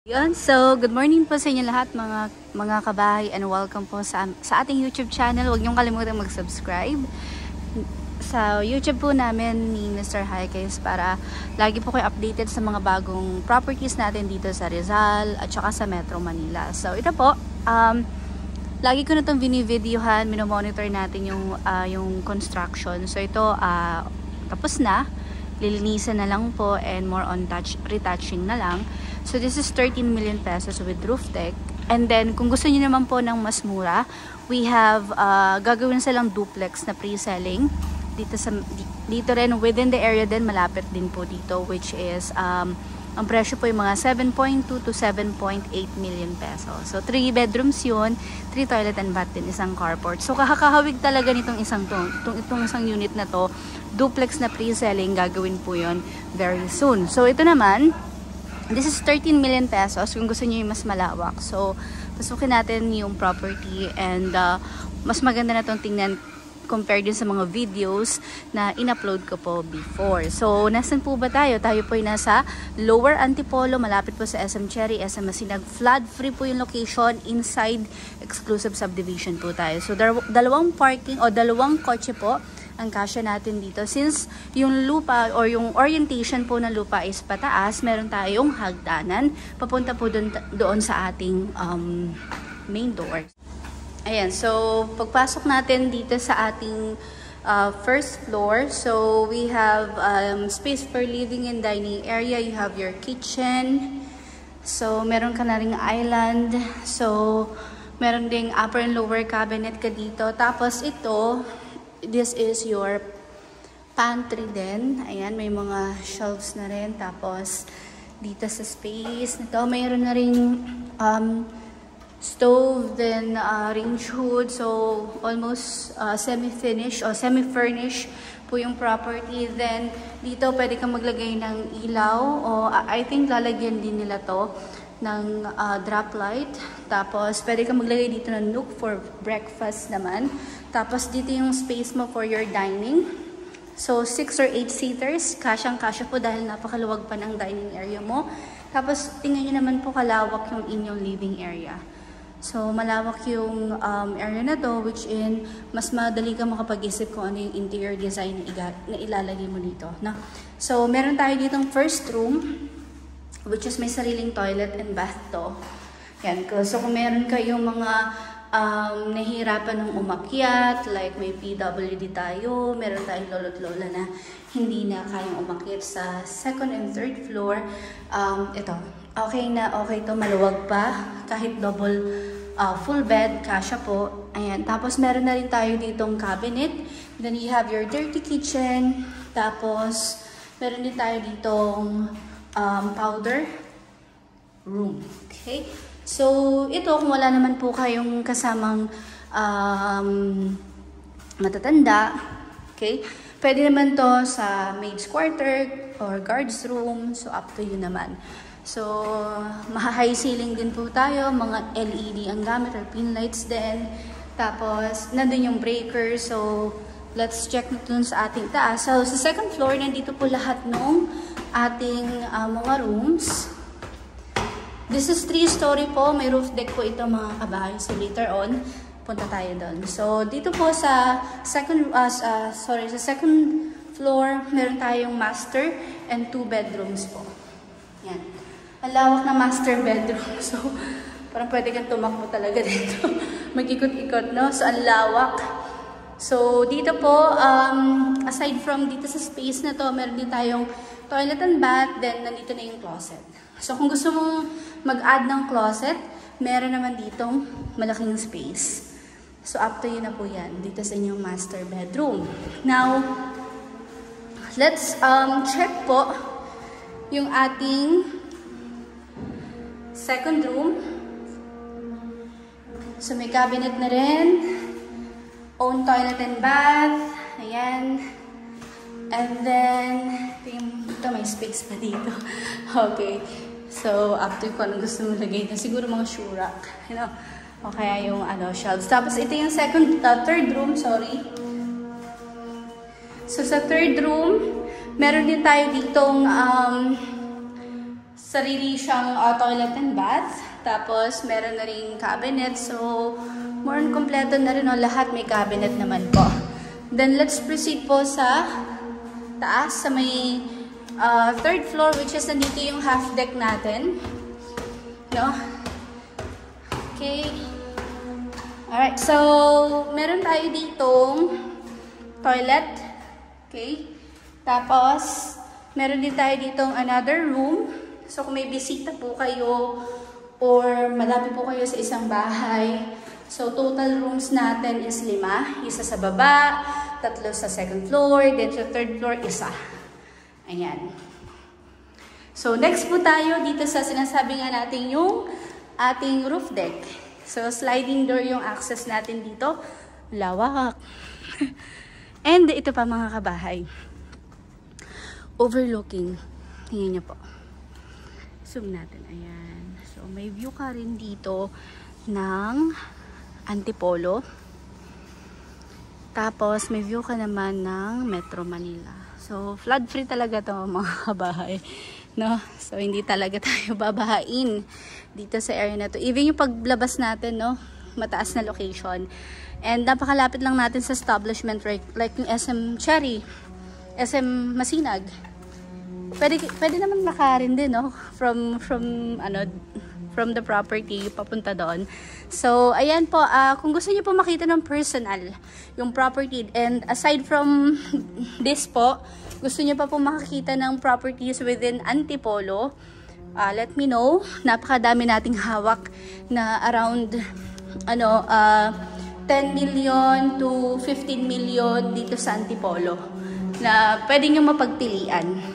Yun, so good morning po sa inyo lahat mga kabahay and welcome po sa ating YouTube channel. Huwag niyong kalimutan mag-subscribe sa YouTube po namin ni Mr. Highcase para lagi po kayo updated sa mga bagong properties natin dito sa Rizal at saka sa Metro Manila. So ito po, lagi ko na itong binivideohan, minomonitor natin yung construction. So ito, tapos na, lilinisan na lang po and more on retouching na lang. So this is 13 million pesos with roof deck. And then kung gusto niyo naman po ng mas mura, we have gagawin silang duplex na pre-selling dito rin within the area din, malapit din po dito, which is ang presyo po yung mga 7.2 to 7.8 million pesos. So 3 bedrooms yun, 3 toilet and bath din, isang carport. So kakahawig talaga nitong itong isang unit na to, duplex na pre-selling, gagawin po yun very soon. So ito naman, this is 13 million pesos kung gusto niyo yung mas malawak. So, pasukin natin yung property and mas maganda na itong tingnan compared din sa mga videos na in-upload ko po before. So, nasan po ba tayo? Tayo po ay nasa Lower Antipolo, malapit po sa SM Cherry, SM Masinag. Flood free po yung location, inside exclusive subdivision po tayo. So, dalawang parking o dalawang kotse po ang kasya natin dito. Since yung lupa or yung orientation po ng lupa is pataas, meron tayong hagdanan papunta po doon sa ating main door. Ayan, so pagpasok natin dito sa ating first floor, so we have space for living and dining area. You have your kitchen. So meron ka na ring island. So meron ding upper and lower cabinet ka dito. Tapos ito, this is your pantry din. Ayan, may mga shelves na rin. Tapos, dito sa space nito, mayroon na ring stove, then range hood. So, almost semi-finish o semi-furnish po yung property. Then, dito pwede kang maglagay ng ilaw o I think lalagyan din nila to ng drop light. Tapos, pwede kang maglagay dito ng nook for breakfast naman. Tapos, dito yung space mo for your dining. So, 6 or 8 seaters. Kasyang-kasya po dahil napakaluwag pa ng dining area mo. Tapos, tingnan nyo naman po kalawak yung inyong living area. So, malawak yung area na to, which in, mas madali ka makapag-isip kung ano yung interior design na ilalagay mo dito. No? So, meron tayo ditong first room, which is may sariling toilet and bath to. Yan. So, kung meron kayong mga nahihirapan ng umakyat, like may PWD tayo, meron tayong lolo't lola na hindi na kayang umakyat sa second and third floor, ito, okay to, maluwag pa, kahit double full bed, kasya po. Ayan, tapos meron na rin tayo ditong cabinet, then you have your dirty kitchen, tapos meron din tayo ditong powder room. Okay? So, ito, kung wala naman po kayong kasamang matatanda, okay, pwede naman to sa maid's quarter or guard's room. So, up to you naman. So, high ceiling din po tayo, mga LED ang gamit or pin lights din. Tapos, nandun yung breaker. So, let's check na dun sa ating taas. So, sa second floor, nandito po lahat ng ating mga rooms. This is 3-story po. May roof deck po ito mga kabahay. So later on, punta tayo doon. So dito po sa second floor, meron tayong master and 2 bedrooms po. Yan. Ang lawak na master bedroom. So parang pwede kang tumakbo talaga dito. Mag-ikot-ikot, no? So ang lawak. So dito po, aside from dito sa space na to, meron din tayong toilet and bath, then nandito na yung closet. So, kung gusto mong mag-add ng closet, meron naman ditong malaking space. So, up to you na po yan, dito sa inyong master bedroom. Now, let's check po yung ating second room. So, may cabinet na rin. Own toilet and bath. Ayan. And then, ito may space pa dito. Okay. So, up to kung anong gusto mo lagay ito. Siguro mga shoe rack. You know? O kaya yung shelves. Tapos, ito yung third room, sorry. So, sa third room, meron din tayo ditong sarili siyang toilet and bath. Tapos, meron na rin cabinet. So, more on kompleto na rin. Lahat may cabinet naman po. Then, let's proceed po sa taas. Sa may third floor, which is nandito yung half deck natin. No? Okay. Alright. So, meron tayo ditong toilet. Okay. Tapos, meron din tayo ditong another room. So, kung may bisita po kayo or malapit po kayo sa isang bahay, so, total rooms natin is 5. Isa sa baba, 3 sa second floor, then sa third floor, isa. Ayan. So, next po tayo dito sa sinasabi nga natin yung ating roof deck. So, sliding door yung access natin dito. Lawak. And ito pa mga kabahay. Overlooking. Tingnan niyo po. Zoom natin. Ayan. So, may view ka rin dito ng Antipolo. Tapos, may view ka naman ng Metro Manila. So, flood-free talaga to mga kabahay. No? So, hindi talaga tayo babahain dito sa area na to. Even yung paglabas natin, no? Mataas na location. And napakalapit lang natin sa establishment, like yung SM Cherry, SM Masinag. Pwede naman makarin din, no? From the property papunta doon. So, ayan po, kung gusto niyo po makita ng personal yung property, and aside from this po, gusto niyo pa po makakita ng properties within Antipolo, let me know. Napakadami nating hawak na around 10 million to 15 million dito sa Antipolo na pwede nyo mapagpilian.